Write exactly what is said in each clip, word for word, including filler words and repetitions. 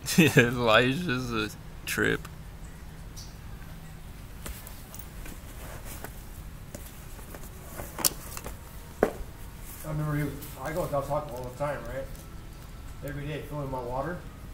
Elijah's a trip. I remember he was, I go with Del Taco all the time, right? Every day, filling my water.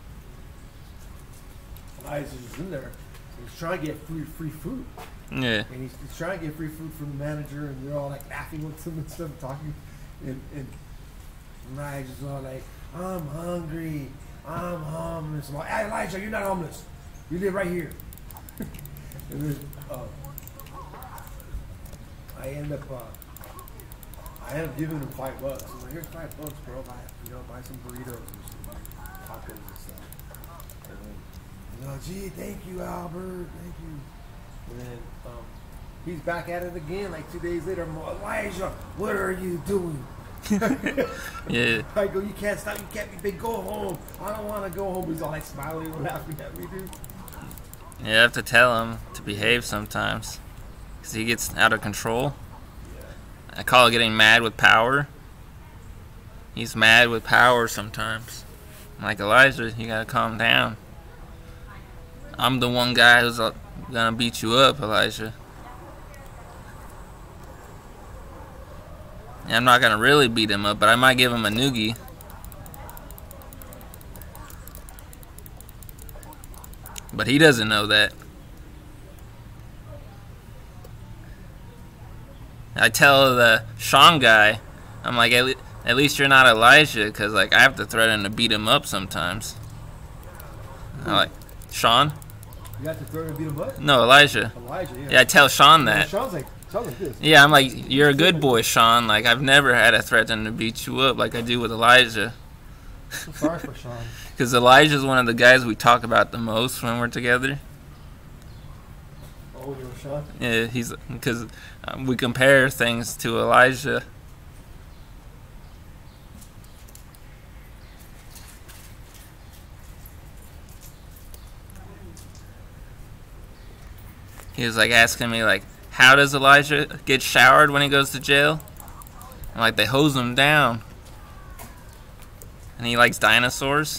Elijah's just in there. He's trying to get free free food. Yeah. And he's, he's trying to get free food from the manager, and they're all like laughing with him and stuff, talking. And, and Elijah's all like, I'm hungry. I'm homeless. I'm like, hey, Elijah, you're not homeless. You live right here. And then uh, I end up, uh, I end up giving him five bucks. I'm like, here's five bucks, bro. Buy, you know, buy some burritos or some tacos and stuff. And then, you know, gee, thank you, Albert. Thank you. And then um, he's back at it again. Like two days later, I'm like, Elijah, what are you doing? Yeah. I go, you can't stop. You can't be big. Go home. I don't want to go home. He's all like smiling and laughing at me, dude. You have to tell him to behave sometimes, because he gets out of control. I call it getting mad with power. He's mad with power sometimes. I'm like, Elijah, you gotta calm down. I'm the one guy who's gonna beat you up, Elijah. And I'm not gonna really beat him up, but I might give him a noogie. But he doesn't know that. I tell the Sean guy, I'm like, at, le at least you're not Elijah, because like I have to threaten to beat him up sometimes. I'm like, Sean? You have to threaten to beat him up? No, Elijah. Elijah, yeah. Yeah, I tell Sean that. Sean's like, Sean's like this. Yeah, I'm like, you're a good boy, Sean. Like, I've never had to threaten to beat you up like I do with Elijah. I'm sorry for Sean. Because Elijah's one of the guys we talk about the most when we're together. Oh, you're Sean? Yeah, he's because um, we compare things to Elijah. He was like asking me like, how does Elijah get showered when he goes to jail? And like they hose him down. And he likes dinosaurs.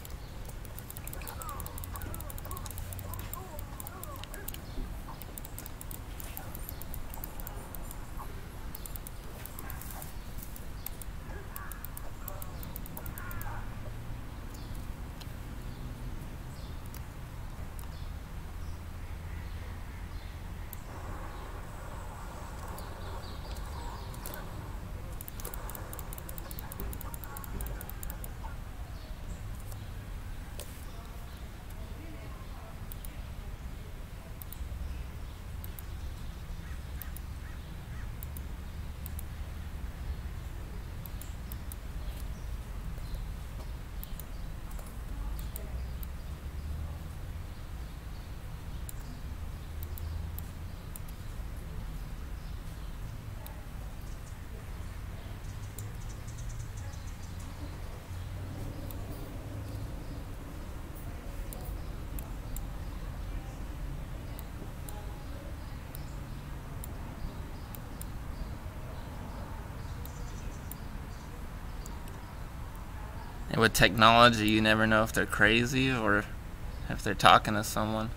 And with technology, you never know if they're crazy or if they're talking to someone.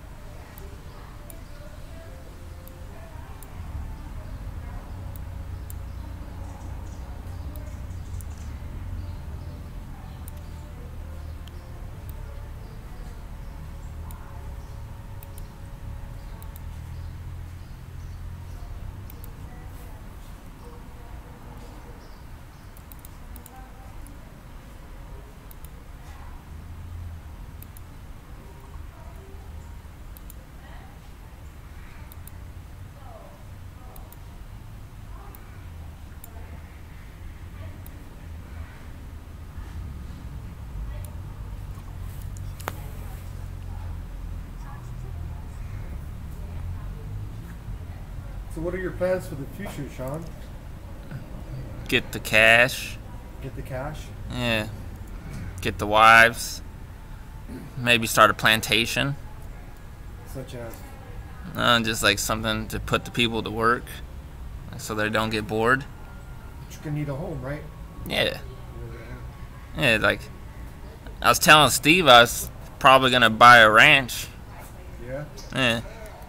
So what are your plans for the future, Sean? Get the cash. Get the cash? Yeah. Get the wives. Maybe start a plantation. Such as? Uh, just like something to put the people to work so they don't get bored. But you can need a home, right? Yeah. Yeah, like I was telling Steve, I was probably gonna buy a ranch. Yeah. Yeah.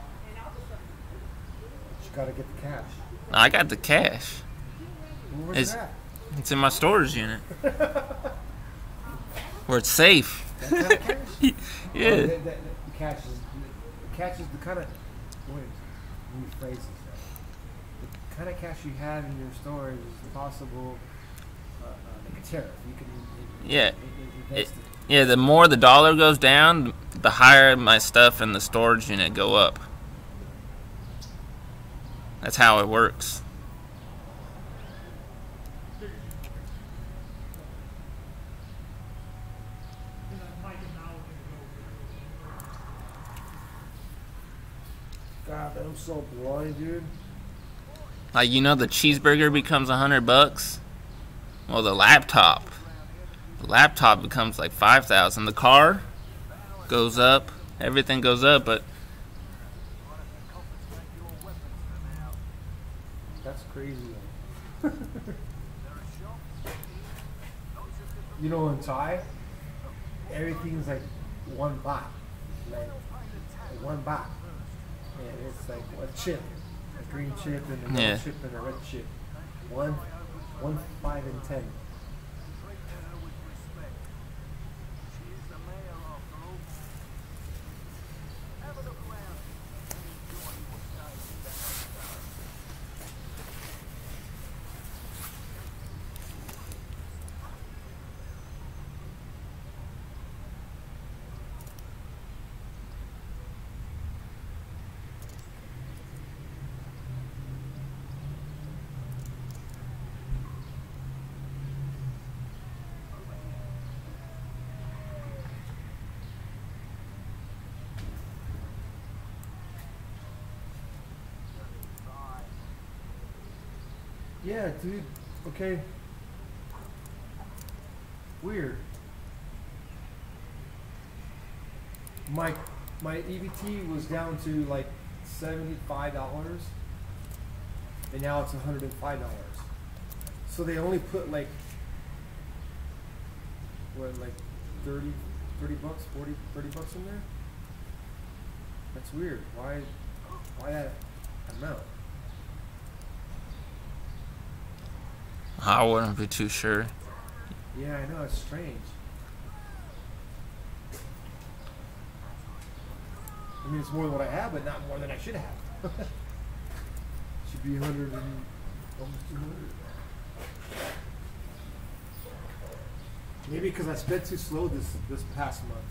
But you gotta get the cash. I got the cash. Where's It's, it at? it's in my storage unit. Where it's safe. That kind of cash? Yeah. Oh, that, that, that, the cash is the cash is the kind of wait, let me phrase this. The kind of cash you have in your storage is possible uh, uh, like a tariff. You can Yeah. in- in- invest It- it. Yeah, the more the dollar goes down, the higher my stuff in the storage unit go up. That's how it works. God, I'm so blind, dude. Like, you know, the cheeseburger becomes a hundred bucks. Well, the laptop, the laptop becomes like five thousand. The car goes up, everything goes up, but That's crazy. Though. You know, in Thai, everything's like one baht, like, like one baht, and it's like a chip, a green chip and a yellow Yeah. chip and a red chip, one, one, five, and ten. Yeah, dude. Okay. Weird. My my E B T was down to like seventy five dollars, and now it's one hundred and five dollars. So they only put like what, like thirty, thirty bucks, forty, thirty bucks in there. That's weird. Why, why that amount? I wouldn't be too sure. Yeah, I know, it's strange. I mean, it's more than what I have, but not more than I should have. Should be one hundred and almost two hundred. Maybe because I sped too slow this this past month.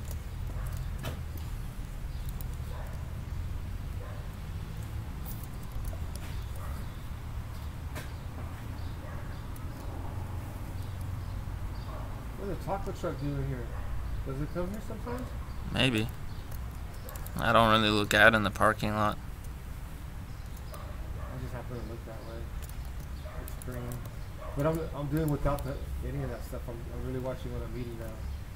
What's the taco truck doing here? Does it come here sometimes? Maybe. I don't really look out in the parking lot. I just happen to look that way. It's green. But I'm, I'm doing without the, any of that stuff. I'm, I'm really watching what I'm eating now.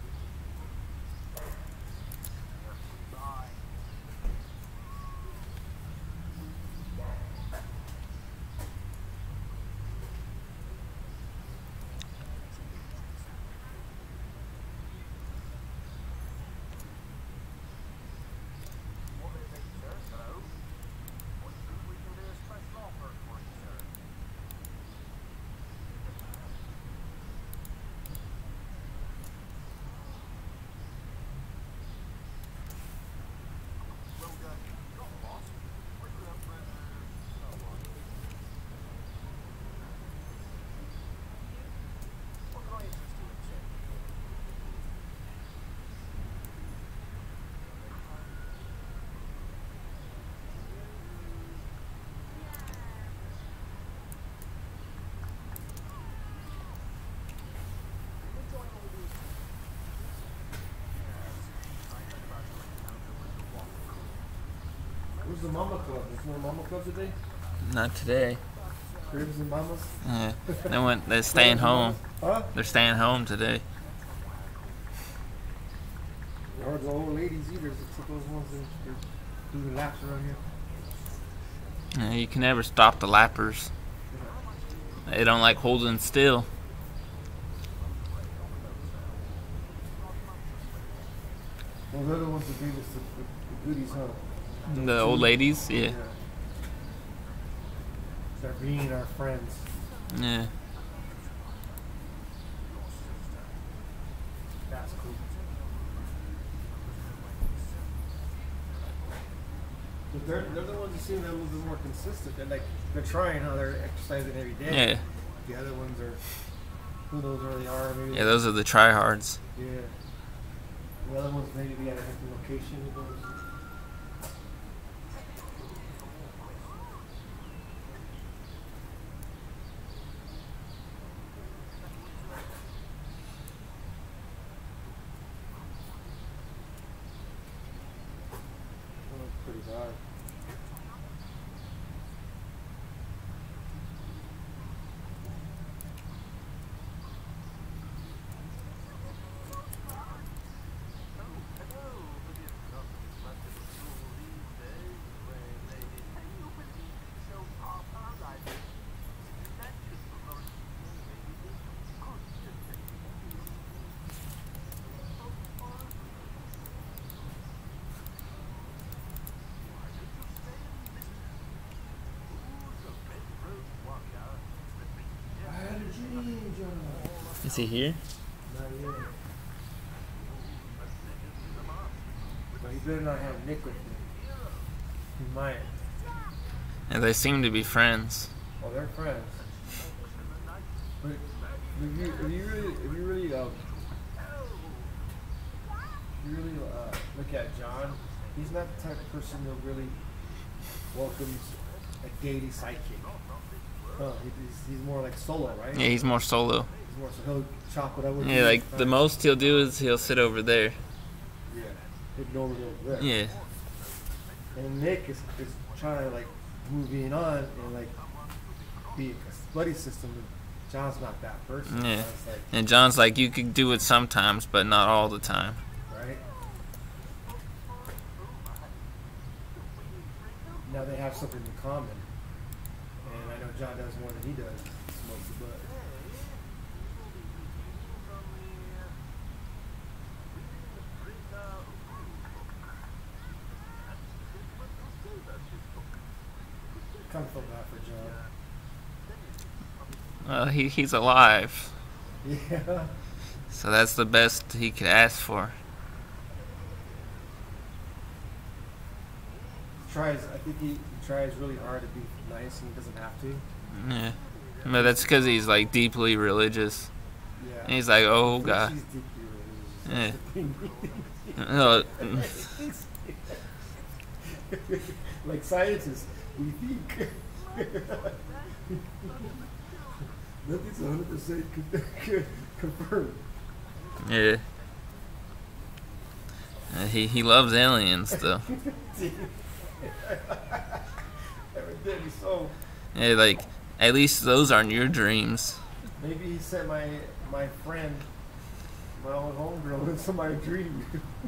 Where's the mama club? There's more mama clubs today? Not today. Cribs and mamas? Yeah. They went. They're staying home. Huh? They're staying home today. Or the old ladies either, except those ones that are doing laps around here. Yeah, you can never stop the lappers. They don't like holding still. Well, they're the ones that gave us the, the, the goodies, huh? The old ladies, yeah. Yeah. They're being our friends. Yeah. That's cool. But they're, they're the ones that seem to be a little bit more consistent. They're like, they're trying how they're exercising every day. Yeah. The other ones are, who knows where they are, maybe. Yeah, those are the tryhards. Yeah. The other ones maybe be at a different location. Pretty bad. Is he here? Not yet. But he better not have Nick with me. He might. And they seem to be friends. Oh, they're friends. But if you, if you really, if you really, um, if you really uh, look at John, he's not the type of person that really welcomes a daily sidekick. Huh? He's, he's more like solo, right? Yeah, he's more solo. He's more so he'll chop it up with you. Yeah, like the most he'll do is he'll sit over there. Yeah, ignore me over there. Yeah. And Nick is, is trying to like move in on and like be a buddy system. John's not that person. Yeah. John's like, And John's like, you can do it sometimes, but not all the time. right? Now they have something in common. And I know John does more than he does. Smokes the butt. Kind of feel bad for John. Uh, he he's alive, Yeah. so that's the best he could ask for. He tries, I think he, he tries really hard to be nice and he doesn't have to. Yeah, but that's because he's like deeply religious. Yeah. And he's like, oh I think god. she's deeply religious. Yeah. No, Like scientists, we think. Nothing's one hundred percent confirmed. yeah. Uh, he he loves aliens though. Evidently so. Yeah, like at least those aren't your dreams. Maybe he sent my my friend, my old homegirl, into my dream.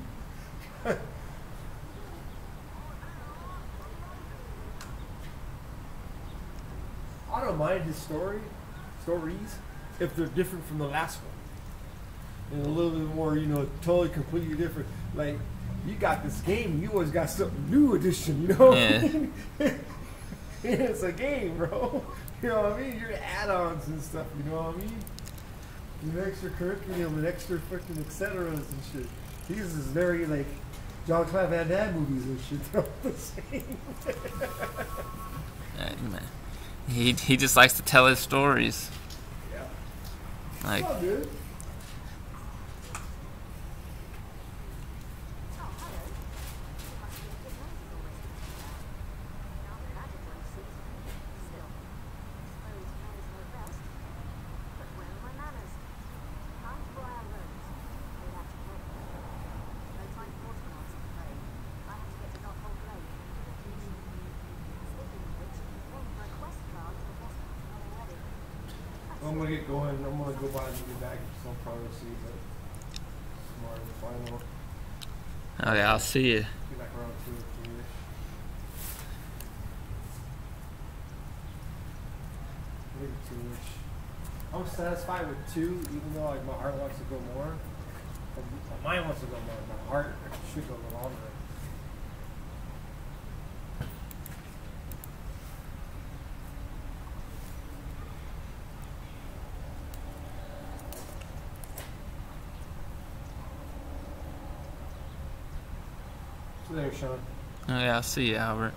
I don't mind his story, stories, if they're different from the last one, and a little bit more, you know, totally completely different. Like, you got this game, you always got something new edition, you know? Yeah. It's a game, bro. You know what I mean? Your add-ons and stuff, you know what I mean? An extra curriculum and extra freaking et ceteras and shit. These is very like John Clave Van Damme movies and shit. They're all the same. Uh, man. He he just likes to tell his stories. Yeah. Like, It's all good. I'm gonna get going. I'm gonna go buy and get back to some privacy, but tomorrow the final. oh yeah, I'll see you. Be back around two or three-ish. Maybe two-ish. I'm satisfied with two, even though like my heart wants to go more. Mine wants to go more. My heart should go longer. So there, Sean. Oh yeah, I'll see you, Albert.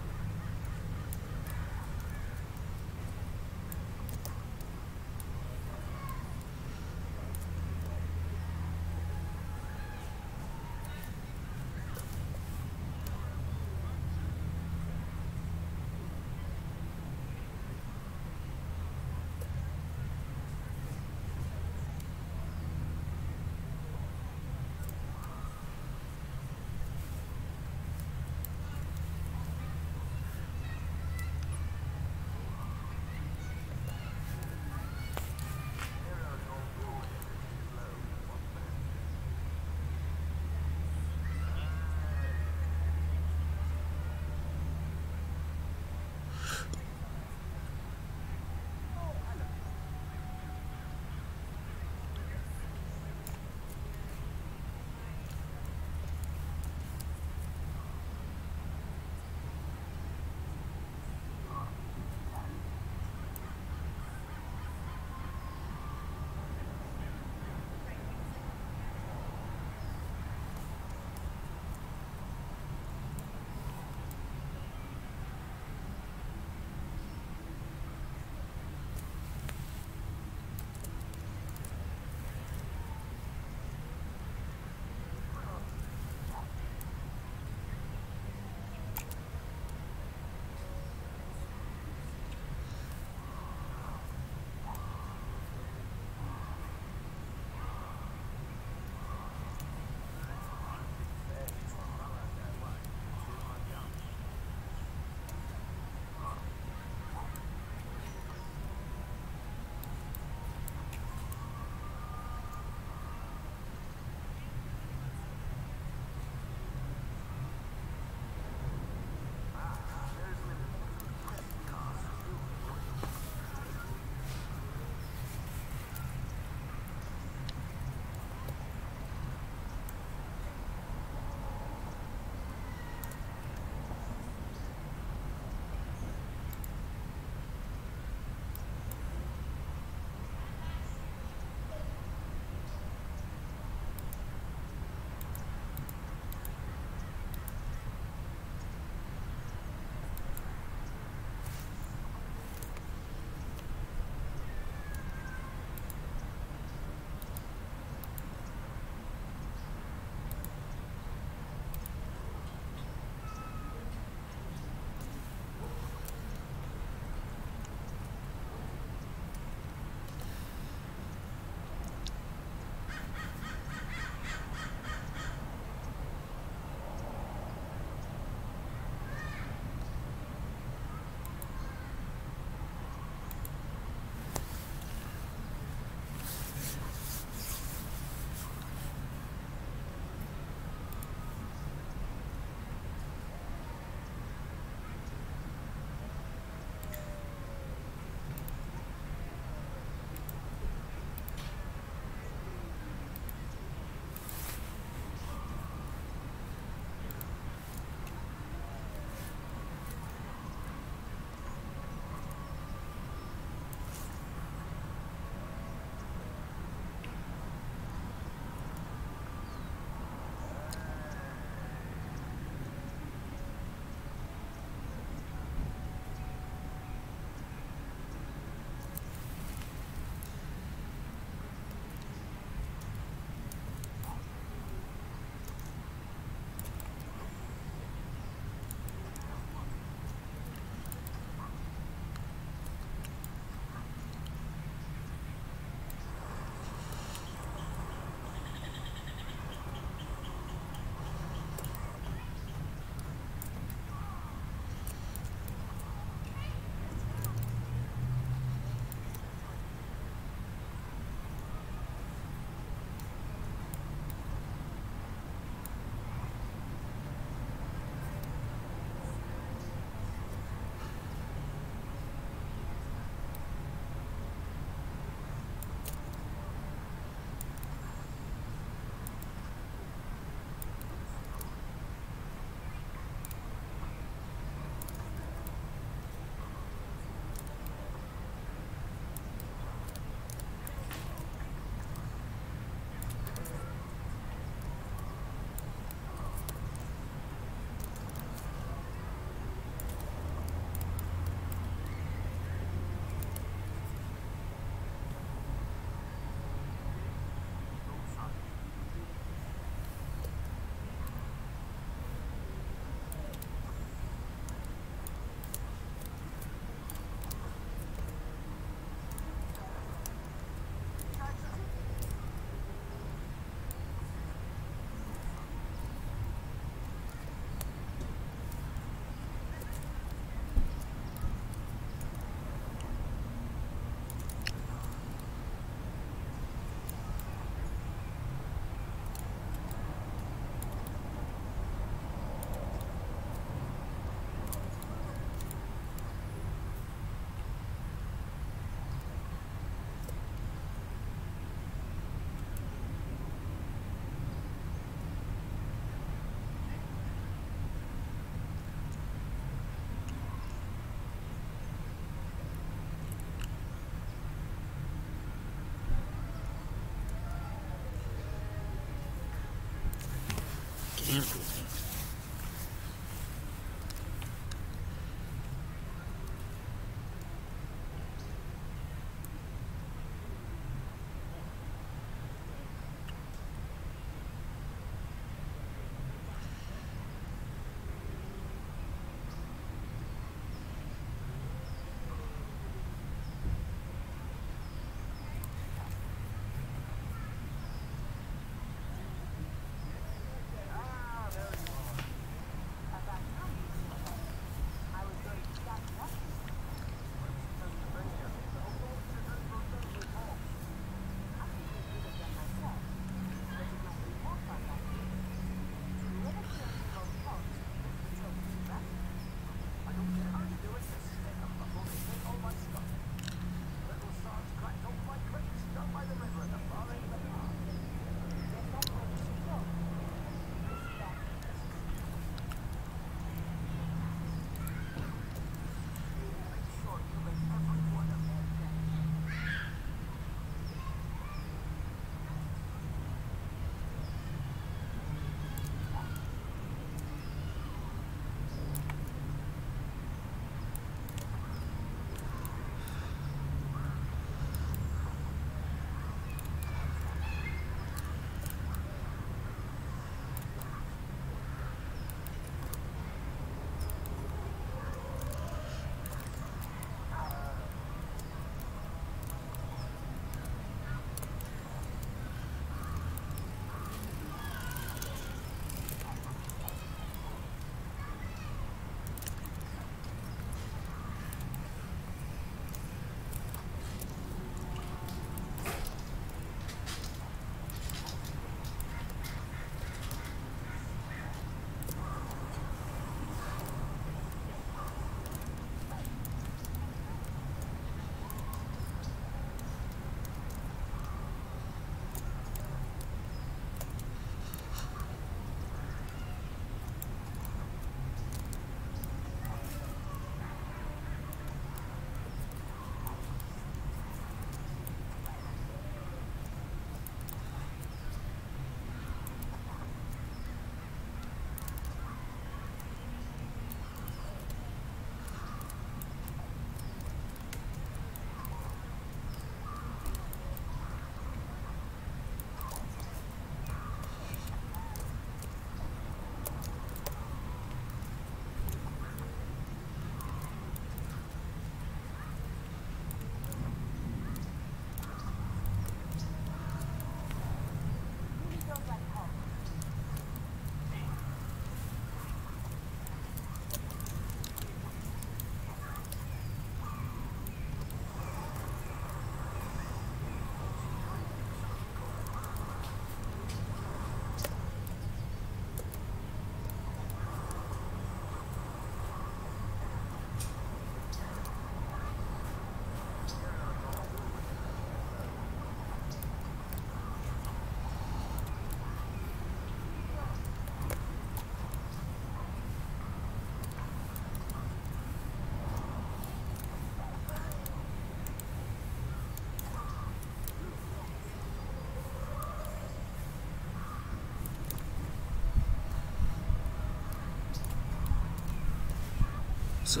So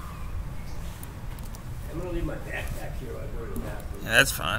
I'm gonna leave my backpack here while I go to the bathroom. yeah, that's fine.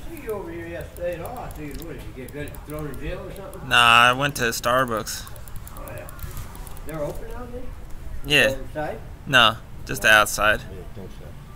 see you over here yesterday and all. I see you. What did you get good thrown in jail or something? Nah, I went to Starbucks. Oh, yeah. They're open out there? Yeah. Inside? No, just the outside. I didn't think so.